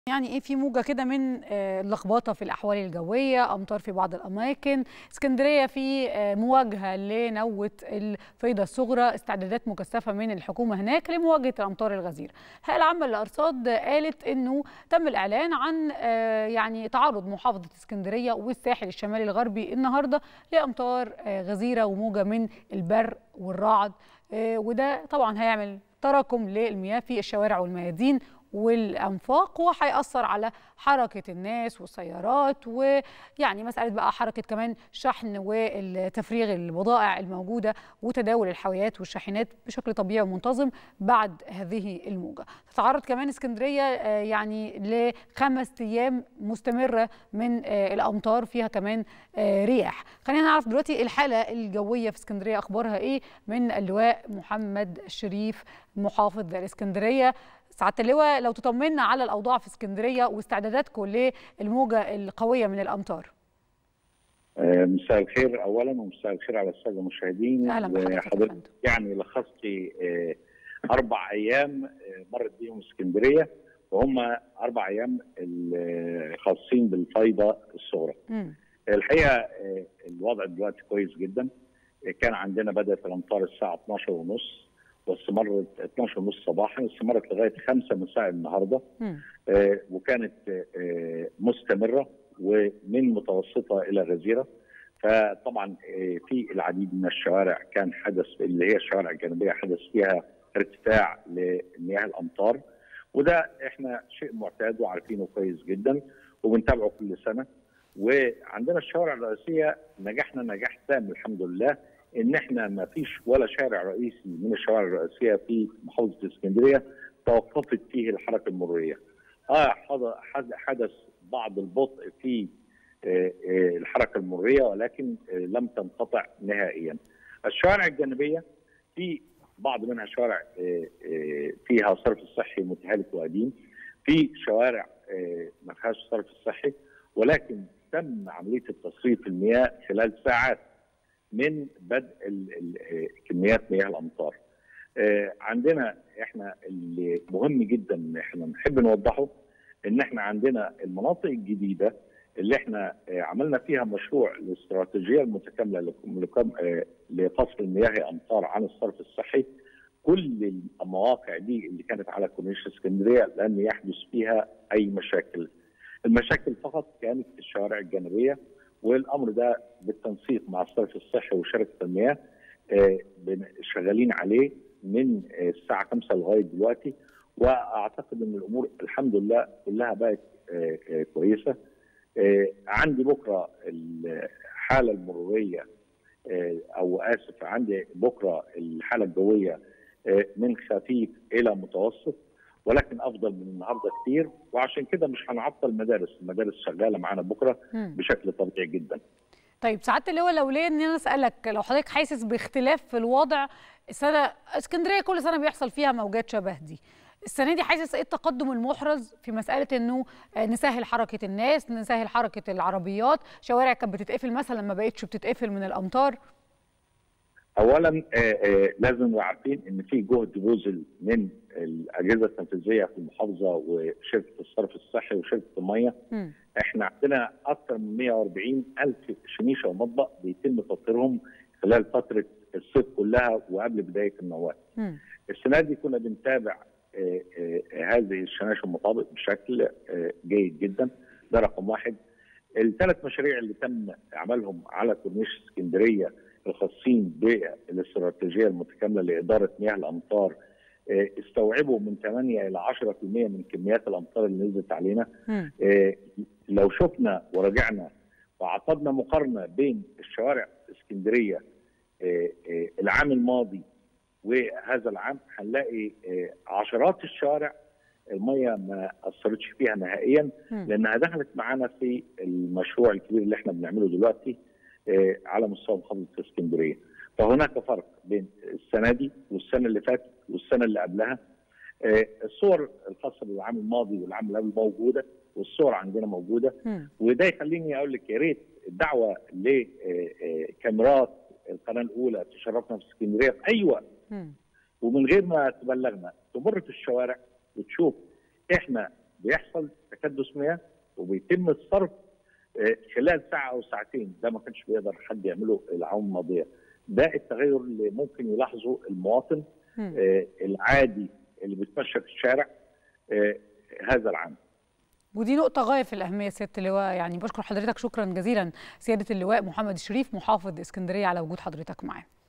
يعني ايه في موجة كده من اللخبطة في الأحوال الجوية، أمطار في بعض الأماكن، اسكندرية في مواجهة لنوة الفيضة الصغرى، استعدادات مكثفة من الحكومة هناك لمواجهة الأمطار الغزيرة. الهيئة العامة للأرصاد قالت إنه تم الإعلان عن يعني تعرض محافظة اسكندرية والساحل الشمالي الغربي النهاردة لأمطار غزيرة وموجة من البرق والرعد، وده طبعا هيعمل تراكم للمياه في الشوارع والميادين والأنفاق، وهيأثر على حركة الناس والسيارات، ويعني مسألة بقى حركة كمان شحن والتفريغ البضائع الموجودة وتداول الحاويات والشاحنات بشكل طبيعي ومنتظم بعد هذه الموجة. تتعرض كمان اسكندرية يعني ل5 أيام مستمرة من الأمطار، فيها كمان رياح. خلينا نعرف دلوقتي الحالة الجوية في اسكندرية أخبارها إيه من اللواء محمد الشريف محافظ الإسكندرية. سعادة اللواء، لو تطمنا على الأوضاع في اسكندرية واستعداداتكم للموجة القوية من الأمطار. مساء الخير أولا، ومساء الخير على السادة المشاهدين. أهلا بحضرتك. يعني لخصتي 4 أيام مرت بيهم اسكندرية، وهم 4 أيام الخاصين بالفيضة الصغرى. الحقيقة الوضع دلوقتي كويس جدا. كان عندنا بدأت الأمطار الساعة 12:30 واستمرت 12:30 صباحا، استمرت لغايه 5 مساء النهارده. وكانت مستمره ومن متوسطه الى غزيره. فطبعا في العديد من الشوارع كان حدث، اللي هي الشوارع الجانبيه، حدث فيها ارتفاع لمياه الامطار، وده احنا شيء معتاد وعارفينه كويس جدا وبنتابعه كل سنه. وعندنا الشوارع الرئيسيه نجحنا نجاح تام الحمد لله، ان احنا ما فيش ولا شارع رئيسي من الشوارع الرئيسيه في محافظه اسكندريه توقفت فيه الحركه المروريه. حدث بعض البطء في الحركه المروريه، ولكن لم تنقطع نهائيا. الشوارع الجانبيه في بعض منها شوارع فيها صرف الصحي متهالك وقديم، في شوارع ما فيهاش صرف الصحي، ولكن تم عمليه التصريف المياه خلال ساعات من بدء كميات مياه الامطار. عندنا احنا اللي مهم جدا احنا نحب نوضحه، ان احنا عندنا المناطق الجديده اللي احنا عملنا فيها مشروع الاستراتيجيه المتكامله لفصل مياه امطار عن الصرف الصحي. كل المواقع دي اللي كانت على كورنيش اسكندريه لن يحدث فيها اي مشاكل. المشاكل فقط كانت في الشوارع الجانبيه، والامر ده بالتنسيق مع الصرف الصحي وشركه المياه شغالين عليه من الساعه 5 لغايه دلوقتي. واعتقد ان الامور الحمد لله كلها بقت كويسه. عندي بكره الحاله المروريه، او اسف، عندي بكره الحاله الجويه من خفيف الى متوسط، ولكن افضل من النهارده كتير، وعشان كده مش هنعطل المدارس شغاله معانا بكره بشكل طبيعي جدا. طيب سعاده اللواء، لو ليه ان انا اسالك، لو حضرتك حاسس باختلاف في الوضع، السنه اسكندريه كل سنه بيحصل فيها موجات شبه دي، السنه دي حاسس ايه التقدم المحرز في مساله انه نسهل حركه الناس، نسهل حركه العربيات، شوارع كانت بتتقفل مثلا ما بقتش بتتقفل من الامطار؟ اولا لازم نبقى عارفين ان في جهد بذل من الاجهزه التنفيذيه في المحافظه وشركه الصرف الصحي وشركه الميه. احنا عندنا اكثر من 140,000 شنيشه ومطبق بيتم تطهيرهم خلال فتره الصيف كلها وقبل بدايه النواه. السنه دي كنا بنتابع هذه الشنائش والمطابق بشكل جيد جدا. ده رقم واحد. ال3 مشاريع اللي تم عملهم على كورنيش اسكندريه الخاصين بالاستراتيجيه المتكامله لاداره مياه الامطار استوعبوا من 8 إلى 10% من كميات الامطار اللي نزلت علينا. لو شفنا ورجعنا وعقدنا مقارنه بين الشوارع اسكندريه العام الماضي وهذا العام، هنلاقي عشرات الشوارع الميه ما اثرتش فيها نهائيا، لانها دخلت معانا في المشروع الكبير اللي احنا بنعمله دلوقتي على مستوى محافظه اسكندريه. فهناك فرق بين السنه دي والسنه اللي فاتت والسنه اللي قبلها. الصور الخاصه بالعام الماضي والعام اللي قبل موجوده، والصور عندنا موجوده. وده يخليني اقول لك يا ريت الدعوه لكاميرات القناه الاولى تشرفنا في اسكندريه في اي وقت، ومن غير ما تبلغنا تمر في الشوارع وتشوف احنا بيحصل تكدس مياه وبيتم الصرف خلال ساعه او ساعتين. ده ما كانش بيقدر حد يعمله العوام الماضيه. ده التغير اللي ممكن يلاحظه المواطن العادي اللي بيتمشى في الشارع هذا العام. ودي نقطة غاية في الأهمية سيادة اللواء، يعني بشكر حضرتك شكرا جزيلا سيادة اللواء محمد الشريف محافظ اسكندرية على وجود حضرتك معانا.